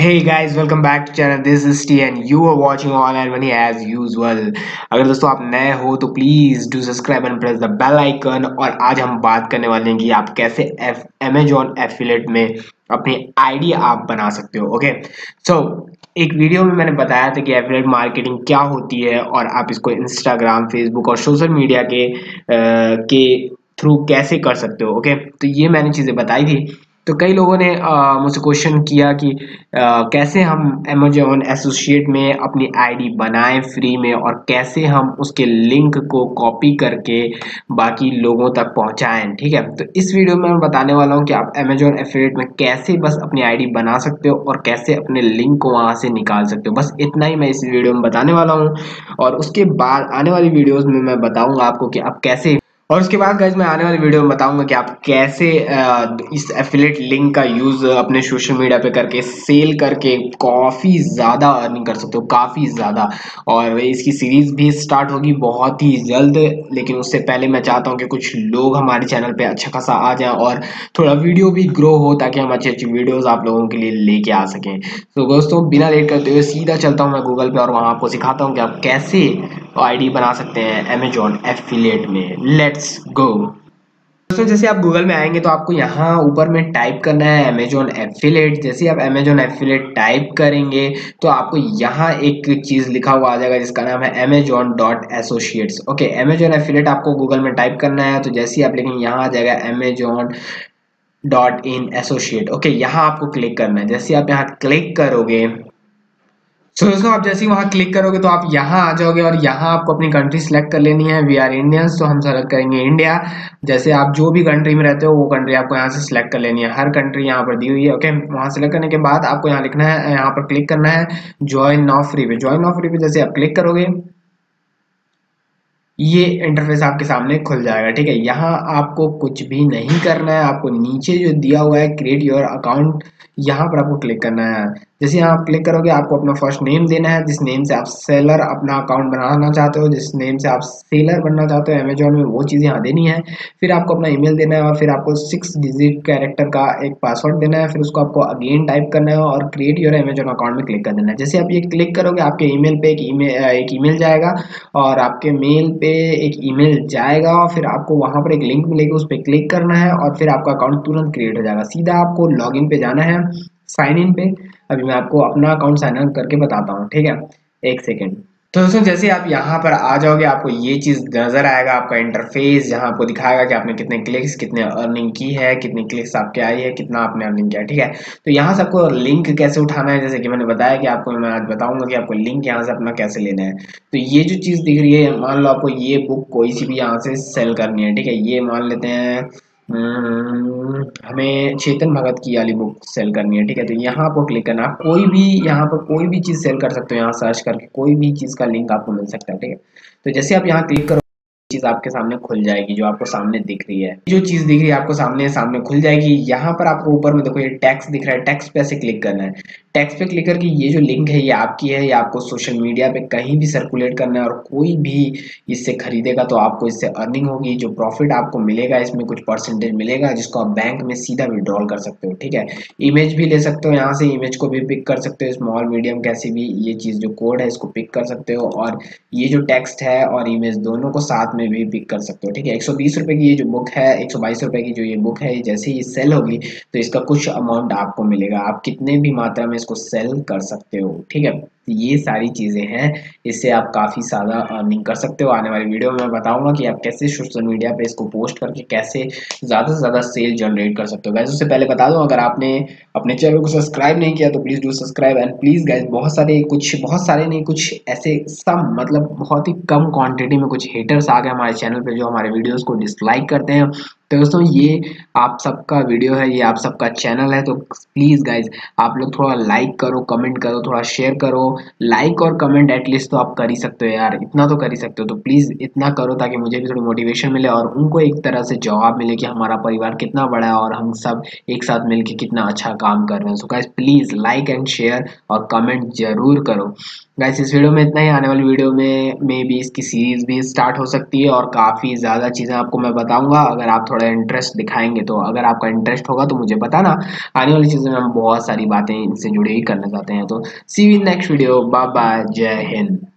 Hey guys, welcome back to channel. This is T and you are watching online money as usual. अगर दोस्तों आप नए हो तो please do subscribe and press the bell icon. और आज हम बात करने वाले हैं कि आप कैसे Amazon एफिलिएट में अपनी आईडी आप बना सकते हो। ओके सो एक वीडियो में मैंने बताया था कि एफिलिएट मार्केटिंग क्या होती है और आप इसको इंस्टाग्राम, फेसबुक और सोशल मीडिया के थ्रू कैसे कर सकते हो। ओके तो ये मैंने चीज़ें बताई थी। तो कई लोगों ने मुझसे क्वेश्चन किया कि कैसे हम अमेजोन एसोसिएट में अपनी आईडी बनाएं फ्री में और कैसे हम उसके लिंक को कॉपी करके बाकी लोगों तक पहुंचाएं। ठीक है, तो इस वीडियो में मैं बताने वाला हूं कि आप अमेजोन एफिलिएट में कैसे बस अपनी आईडी बना सकते हो और कैसे अपने लिंक को वहां से निकाल सकते हो। बस इतना ही मैं इस वीडियो में बताने वाला हूं और उसके बाद आने वाली वीडियोस में मैं बताऊंगा आपको कि आप कैसे, और उसके बाद गाइज मैं आने वाली वीडियो में बताऊंगा कि आप कैसे इस एफिलिएट लिंक का यूज अपने सोशल मीडिया पे करके सेल करके काफी ज्यादा अर्निंग कर सकते हो, काफी ज्यादा। और इसकी सीरीज भी स्टार्ट होगी बहुत ही जल्द, लेकिन उससे पहले मैं चाहता हूँ कि कुछ लोग हमारे चैनल पे अच्छा खासा आ जाए और थोड़ा वीडियो भी ग्रो हो ताकि हम अच्छी अच्छी वीडियोस आप लोगों के लिए लेके आ सकें। तो दोस्तों बिना लेट करते हुए सीधा चलता हूँ मैं गूगल पे और वहां आपको सिखाता हूँ कि आप कैसे आईडी बना सकते हैं अमेजॉन एफिलिएट में। Let's go. दोस्तों जैसे आप गूगल में आएंगे तो आपको यहाँ ऊपर में टाइप करना है अमेजॉन एफिलिएट। जैसे आप अमेजॉन एफिलिएट टाइप करेंगे तो आपको यहाँ एक चीज लिखा हुआ आ जाएगा जिसका नाम है Amazon dot associates. Okay, Amazon affiliate आपको गूगल में टाइप करना है तो जैसे ही आप लिखेंगे यहाँ आ जाएगा Amazon dot in associate. Okay, यहाँ आपको क्लिक करना है। जैसे आप यहाँ क्लिक करोगे तो दोस्तों आप जैसे ही वहां क्लिक करोगे तो आप यहाँ आ जाओगे और यहाँ आपको अपनी कंट्री सेलेक्ट कर लेनी है। वी आर इंडियंस, तो हम सेलेक्ट करेंगे इंडिया। जैसे आप जो भी कंट्री में रहते हो वो कंट्री आपको यहाँ से सिलेक्ट कर लेनी है। हर कंट्री यहाँ पर दी हुई है। ओके, वहां सेलेक्ट करने के बाद आपको यहाँ लिखना है, यहाँ पर क्लिक करना है ज्वाइन नाउ फ्री पे। ज्वाइन नाउ फ्री पे जैसे आप क्लिक करोगे ये इंटरफेस आपके सामने खुल जाएगा। ठीक है, यहाँ आपको कुछ भी नहीं करना है। आपको नीचे जो दिया हुआ है क्रिएट योर अकाउंट, यहाँ पर आपको क्लिक करना है। जैसे यहाँ आप क्लिक करोगे आपको अपना फर्स्ट नेम देना है, जिस नेम से आप सेलर अपना अकाउंट बनाना चाहते हो, जिस नेम से आप सेलर बनना चाहते हो अमेजोन में, वो चीज़ यहाँ देनी है। फिर आपको अपना ईमेल देना है और फिर आपको 6 डिजिट कैरेक्टर का एक पासवर्ड देना है। फिर उसको आपको अगेन टाइप करना है और क्रिएट योर अमेजोन अकाउंट में क्लिक कर देना है। जैसे आप ये क्लिक करोगे आपके ईमेल पे एक ईमेल जाएगा और आपके मेल पे एक ईमेल जाएगा और फिर आपको वहां पर एक लिंक मिलेगी, उस पर क्लिक करना है और फिर आपका अकाउंट तुरंत क्रिएट हो जाएगा। सीधा आपको लॉगिन पे जाना है, साइन इन पे। अभी मैं आपको अपना अकाउंट साइन इन करके बताता हूँ। ठीक है, एक सेकेंड। तो दोस्तों जैसे आप यहाँ पर आ जाओगे आपको ये चीज नजर आएगा, आपका इंटरफेस जहाँ आपको दिखाएगा कि आपने कितने क्लिक्स, कितने अर्निंग की है, कितनी क्लिक्स आपके आई है, कितना आपने अर्निंग किया है। ठीक है, तो यहाँ से आपको लिंक कैसे उठाना है, जैसे कि मैंने बताया कि आपको मैं आज बताऊंगा कि आपको लिंक यहाँ से अपना कैसे लेना है। तो ये जो चीज दिख रही है, मान लो आपको ये बुक कोई सी भी यहाँ से सेल करनी है। ठीक है, ये मान लेते हैं हमें चेतन भगत की वाली बुक सेल करनी है। ठीक है, तो यहाँ आपको क्लिक करना। आप कोई भी यहाँ पर कोई भी चीज़ सेल कर सकते हो, यहाँ सर्च करके कोई भी चीज़ का लिंक आपको मिल सकता है। ठीक है, तो जैसे आप यहाँ क्लिक करो चीज आपके सामने खुल जाएगी, जो आपको सामने दिख रही है, जो चीज दिख रही है आपको सामने सामने खुल जाएगी। यहाँ पर आपको ऊपर में देखो ये टैक्स दिख रहा है, टैक्स पे ऐसे क्लिक करना है। टैक्स पे क्लिक करके ये जो लिंक है ये आपकी है, ये आपको सोशल मीडिया पे कहीं भी सर्कुलेट करना है और कोई भी इससे खरीदेगा तो आपको इससे अर्निंग होगी। जो प्रॉफिट आपको मिलेगा इसमें कुछ परसेंटेज मिलेगा जिसको आप बैंक में सीधा विड्रॉल कर सकते हो। ठीक है, इमेज भी ले सकते हो, यहाँ से इमेज को भी पिक कर सकते हो, स्मॉल मीडियम कैसी भी। ये चीज जो कोड है इसको पिक कर सकते हो और ये जो टेक्स्ट है और इमेज दोनों को साथ में भी पिक कर सकते हो। ठीक है, 120 रुपए की ये जो बुक है, 122 रुपए की जो ये बुक है, जैसे ही सेल होगी तो इसका कुछ अमाउंट आपको मिलेगा। आप कितने भी मात्रा में इसको सेल कर सकते हो। ठीक है, तो ये सारी चीजें हैं, इससे आप काफी ज्यादा अर्निंग कर सकते हो। आने वाली वीडियो में मैं बताऊंगा कि आप कैसे सोशल मीडिया पे इसको पोस्ट करके कैसे ज्यादा से ज्यादा सेल जनरेट कर सकते हो। गाइस उससे पहले बता दूं, अगर आपने अपने चैनल को सब्सक्राइब नहीं किया तो please do subscribe and please guys बहुत सारे नहीं, कुछ ऐसे सब मतलब बहुत ही कम क्वांटिटी में कुछ हेटर्स आ गए हमारे चैनल पे जो हमारे वीडियोस को डिसलाइक करते हैं। तो दोस्तों ये आप सबका वीडियो है, ये आप सबका चैनल है, तो प्लीज गाइज आप लोग थोड़ा लाइक करो, कमेंट करो, थोड़ा शेयर करो। लाइक और कमेंट एटलीस्ट तो आप कर ही सकते हो यार, इतना तो कर ही सकते हो। तो प्लीज इतना करो ताकि मुझे भी थोड़ी मोटिवेशन मिले और उनको एक तरह से जवाब मिले कि हमारा परिवार कितना बड़ा है और हम सब एक साथ मिलकर कितना अच्छा काम कर रहे हैं। So guys please like and share और कमेंट जरूर करो। गाइस इस वीडियो में इतना ही। आने वाली वीडियो में मे बी इसकी सीरीज भी स्टार्ट हो सकती है और काफ़ी ज़्यादा चीज़ें आपको मैं बताऊंगा, अगर आप थोड़ा इंटरेस्ट दिखाएंगे तो। अगर आपका इंटरेस्ट होगा तो मुझे बताना। आने वाली चीज़ों में हम बहुत सारी बातें इनसे जुड़ी हुई करना चाहते हैं। तो see you in next video. Bye bye, जय हिंद।